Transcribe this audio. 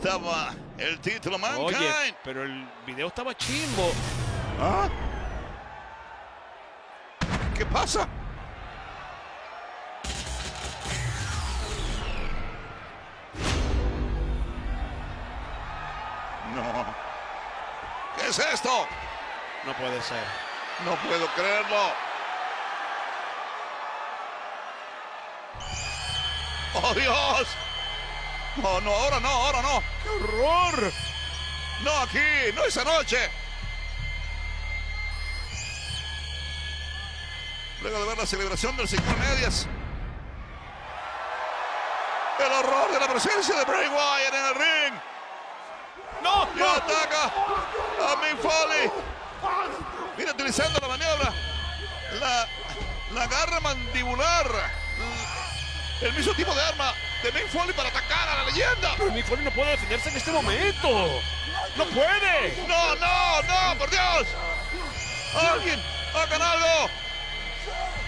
estaba el título Mankind. Oye, pero el video estaba chimbo. ¿Ah? ¿Qué pasa? No. ¿Qué es esto? No puede ser. No puedo creerlo. ¡Oh, Dios! No, no, ahora no, ahora no. ¡Qué horror! No aquí, no esa noche. Luego de ver la celebración del 5 medias. El horror de la presencia de Bray Wyatt en el ring. ¡No! Y ¡No! ataca a Mick Foley. Mira, utilizando la maniobra. La garra mandibular. El mismo tipo de arma de Mick Foley para atacar a la leyenda. Pero Mick Foley no puede defenderse en este momento. ¡No puede! No, no, no, por Dios. Alguien, hagan algo.